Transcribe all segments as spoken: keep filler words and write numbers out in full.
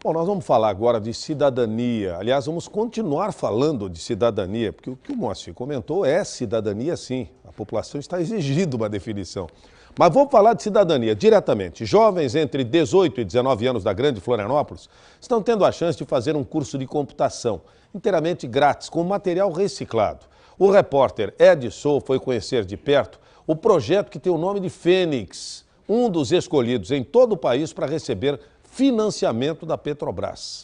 Bom, nós vamos falar agora de cidadania. Aliás, vamos continuar falando de cidadania, porque o que o Moacir comentou é cidadania, sim. A população está exigindo uma definição. Mas vamos falar de cidadania diretamente. Jovens entre dezoito e dezenove anos da Grande Florianópolis estão tendo a chance de fazer um curso de computação, inteiramente grátis, com material reciclado. O repórter Ed Sou foi conhecer de perto o projeto que tem o nome de Fênix, um dos escolhidos em todo o país para receber financiamento da Petrobras.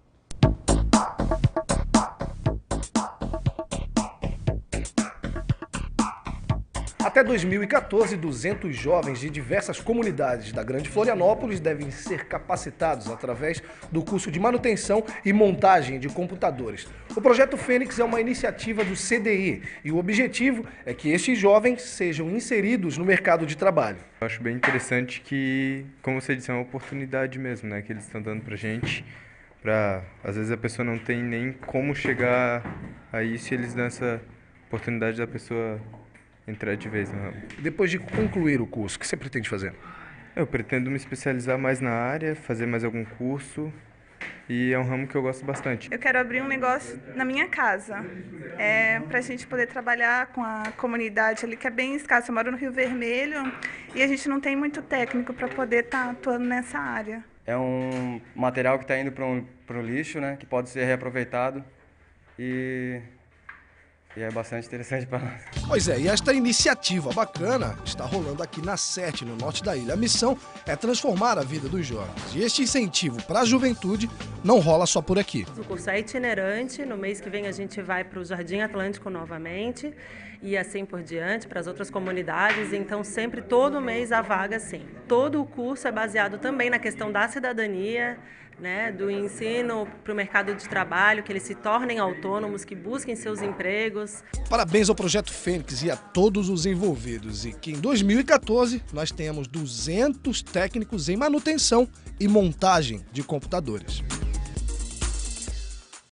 Até dois mil e quatorze, duzentos jovens de diversas comunidades da Grande Florianópolis devem ser capacitados através do curso de manutenção e montagem de computadores. O projeto Fênix é uma iniciativa do C D I e o objetivo é que estes jovens sejam inseridos no mercado de trabalho. Eu acho bem interessante que, como você disse, é uma oportunidade mesmo, né, que eles estão dando pra gente. Pra, às vezes a pessoa não tem nem como chegar a isso e eles dão essa oportunidade da pessoa entrar de vez no ramo. Depois de concluir o curso, o que você pretende fazer? Eu pretendo me especializar mais na área, fazer mais algum curso, e é um ramo que eu gosto bastante. Eu quero abrir um negócio na minha casa, é, para a gente poder trabalhar com a comunidade ali, que é bem escassa. Eu moro no Rio Vermelho e a gente não tem muito técnico para poder estar tá atuando nessa área. É um material que está indo para um, para o lixo, né, que pode ser reaproveitado e... E é bastante interessante para nós. Pois é, e esta iniciativa bacana está rolando aqui na Sete, no norte da ilha. A missão é transformar a vida dos jovens. E este incentivo para a juventude não rola só por aqui. O curso é itinerante, no mês que vem a gente vai para o Jardim Atlântico novamente e assim por diante, para as outras comunidades. Então sempre, todo mês, há vaga sim. Todo o curso é baseado também na questão da cidadania, né, do ensino para o mercado de trabalho, que eles se tornem autônomos, que busquem seus empregos. Parabéns ao Projeto Fênix e a todos os envolvidos. E que em dois mil e quatorze nós temos duzentos técnicos em manutenção e montagem de computadores.